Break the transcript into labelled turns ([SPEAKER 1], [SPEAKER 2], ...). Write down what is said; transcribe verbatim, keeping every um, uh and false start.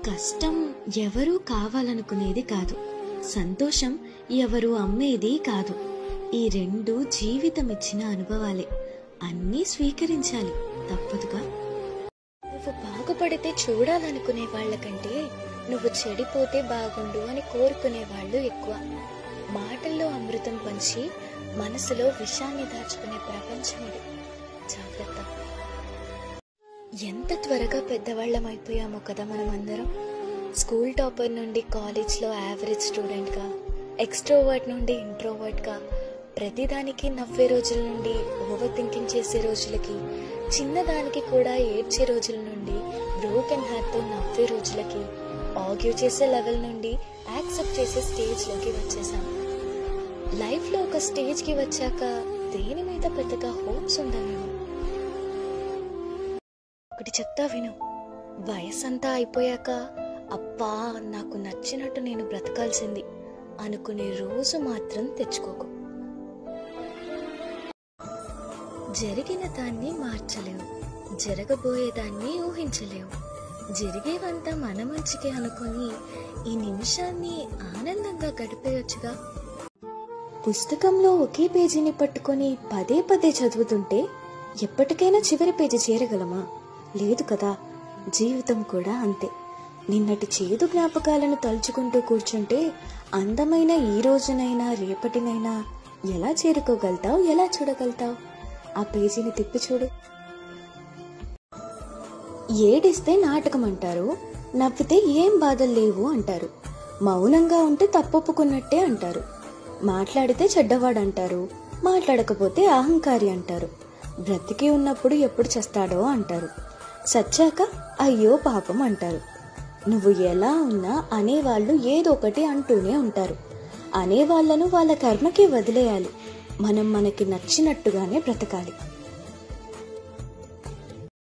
[SPEAKER 1] కష్టం ఎవరూ కావాలనుకునేది కాదు, సంతోషం ఎవరు అమ్మేది కాదు. ఈ రెండు జీవితం ఇచ్చిన అనుభవాలే. అన్నీ స్వీకరించాలి, తప్పదుగా.
[SPEAKER 2] నువ్వు బాగుపడితే చూడాలనుకునే వాళ్ళకంటే నువ్వు చెడిపోతే బాగుండు అని కోరుకునే వాళ్ళు ఎక్కువ. మాటల్లో అమృతం పంచి మనసులో విషాన్ని దాచుకునే ప్రపంచం ఇది. జాగ్రత్త. ఎంత త్వరగా పెద్దవాళ్ళం అయిపోయామో కదా మనం అందరం. స్కూల్ టాపర్ నుండి కాలేజ్లో యావరేజ్ స్టూడెంట్గా, ఎక్స్ట్రోవర్ట్ నుండి ఇంట్రోవర్ట్గా, ప్రతిదానికి నవ్వే రోజుల నుండి ఓవర్ థింకింగ్ చేసే రోజులకి, చిన్నదానికి కూడా ఏడ్చే రోజుల నుండి బ్రోకెన్ హార్ట్తో నవ్వే రోజులకి, ఆర్గ్యూ చేసే లెవెల్ నుండి యాక్సెప్ట్ చేసే స్టేజ్లోకి వచ్చేసాం. లైఫ్లో ఒక స్టేజ్కి వచ్చాక దేని మీద పెద్దగా హోప్స్ ఉండవేమో. ఒకటి చెప్తా విను, వయసంతా అయిపోయాక అబ్బా నాకు నచ్చినట్టు నేను బ్రతకాల్సింది అనుకునే రోజు మాత్రం తెచ్చుకోకు. జరిగిన దాన్ని మార్చలేవు, జరగబోయేదాన్ని ఊహించలేవు. జరిగేవంతా మన మంచికే అనుకొని ఈ నిమిషాన్ని ఆనందంగా గడిపేయొచ్చుగా. పుస్తకంలో ఒకే పేజీని పట్టుకొని పదే పదే చదువుతుంటే ఎప్పటికైనా చివరి పేజీ చేరగలమా? లేదు కదా. జీవితం కూడా అంతే. నిన్నటి చేదు జ్ఞాపకాలను తలుచుకుంటూ కూర్చుంటే అందమైన ఈ రోజునైనా రేపటినైనా ఎలా చేరుకోగలుగుతావు, ఎలా చూడగలుగుతావు? ఆ పేజీని తిప్పి చూడు. ఏడిస్తే నాటకం అంటారు, నవ్వితే ఏం బాధలు లేవు అంటారు, మౌనంగా ఉంటే తప్పొప్పుకున్నట్టే అంటారు, మాట్లాడితే చెడ్డవాడంటారు, మాట్లాడకపోతే అహంకారి అంటారు, బ్రతికి ఉన్నప్పుడు ఎప్పుడు చేస్తాడో అంటారు, సచ్చాక అయ్యో పాపం అంటారు. నువ్వు ఎలా ఉన్నా అనేవాళ్ళు ఏదో ఒకటి అంటూనే ఉంటారు. అనేవాళ్లను వాళ్ళ కర్మకి వదిలేయాలి. మనం మనకి నచ్చినట్టుగానే బ్రతకాలి.